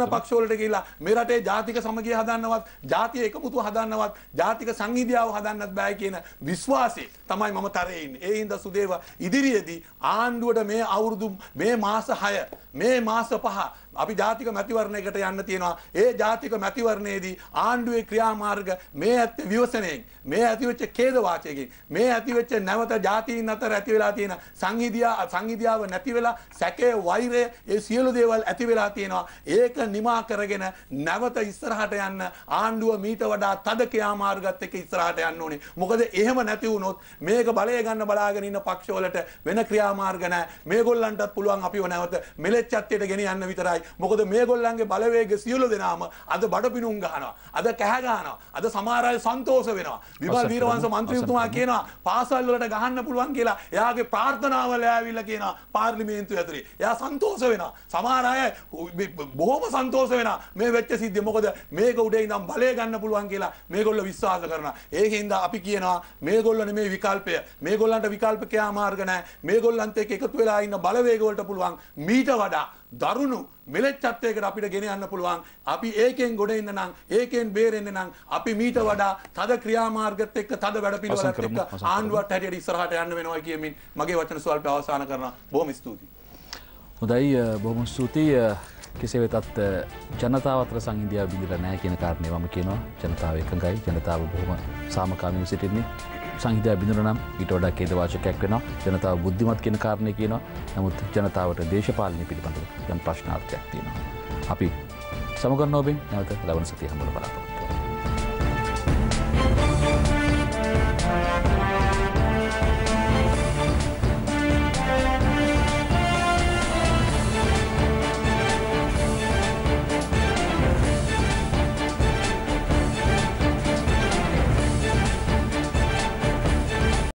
වෙන පක්ෂවලට ගිහිල්ලා මේ රටේ ජාතික සමගිය හදන්නවත්, ජාතිය එකමුතුව හදන්නවත්, ජාතික සංහිඳියාව හදන්නත් බෑ කියන විශ්වාසය තමයි මම තරයේ ඉන්නේ. ඒ හින්දා සුදේව ඉදිරියේදී ආණ්ඩුවට මේ අවුරුදු මේ මාස 6 මේ මාස 5 අපි ජාතික මැතිවරණයකට යන්න තියෙනවා. ඒ ජාතික මැතිවරණයේදී ආණ්ඩුවේ ක්‍රියාමාර්ග මේ ඇත්තේ විවසනයෙන්, මේ ඇතිවෙච්ච ඛේද වාචයකින්, මේ ඇතිවෙච්ච නැවත ජාතීන් අතර ඇති වෙලා තියෙන සංහිඳියාව නැති වෙලා සැකේ වෛරය ඒ සියලු දේවල් ඇති වෙලා තියෙනවා. ඒක නිමා කරගෙන නැවත ඉස්සරහට යන්න ආණ්ඩුව මීට වඩා තද ක්‍රියාමාර්ගات එක්ක ඉස්සරහට යන්න ඕනේ. මොකද එහෙම නැති වුණොත් මේක බලය ගන්න බලාගෙන ඉන්න පක්ෂවලට වෙන ක්‍රියාමාර්ග නැහැ. මේගොල්ලන්ටත් පුළුවන් අපිව නැවත මෙලෙච්චත්තේට ගෙනියන්න විතරයි. මොකද මේගොල්ලන්ගේ බලවේග සියලු දෙනාම අද බඩපිනුම් ගහනවා. අද කැහ ගහනවා. අද සමහර අය සන්තෝෂ වෙනවා. විමල් වීරවංශ මන්ත්‍රීතුමා කියනවා පාසල් වලට ගහන්න පුළුවන් කියලා. එයාගේ ප්‍රාර්ථනාවල ඇවිල්ලා කියනවා පාර්ලිමේන්තුව ඇතුලේ. එයා සන්තෝෂ වෙනවා. සමහර අය බොහොම සන්තෝෂ වෙනවා මේ වෙච්ච සිද්ධිය. මොකද මේක උඩේ ඉඳන් බලය ගන්න පුළුවන් කියලා මේගොල්ලෝ විශ්වාස කරනවා. ඒකින්ද අපි කියනවා මේගොල්ලෝ නෙමේ විකල්පය. මේගොල්ලන්ට විකල්ප ක්‍රියාමාර්ග නැහැ. මේගොල්ලන්ට එකතු වෙලා ඉන්න බලවේග වලට පුළුවන් මීට වඩා දරුණු මෙලෙච්චත්වයකට අපිට ගෙන යන්න පුළුවන්. අපි ඒකෙන් ගොඩ එන්න නම්, ඒකෙන් බේරෙන්න නම් අපි මීට වඩා තද ක්‍රියාමාර්ගත් එක්ක තද වැඩපිළිවෙලත් එක්ක ආණ්ඩුවට හැටියට ඉස්සරහට යන්න වෙනවා කියමින් මගේ වචන ස්වල්ප අවසන් කරනවා. බොහොම ස්තුතියි. හොඳයි, බොහොම ස්තුතියි. කෙසේ වෙතත් ජනතාව අතර සංහිඳියාව බිඳිලා නැහැ කියන කාරණේ මම කියනවා. ජනතාව එකඟයි. ජනතාව බොහොම සාමකාමීව සිටින්නේ. සංහිඳියාව බිඳුණා නම් ඊට වඩා ඛේදවාචකයක් වෙනවා. ජනතාව බුද්ධිමත් කියන කාරණේ කියනවා. නමුත් ජනතාවට දේශපාලනය පිළිබඳව යම් ප්‍රශ්නාර්ථයක් තියෙනවා. අපි සමගන්න ඔබෙන් නැවත ලබන සතිය හම්බුන බලාපොරොත්තු